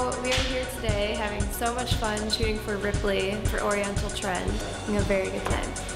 So we are here today having so much fun shooting for Ripley for Oriental Trend, having a very good time.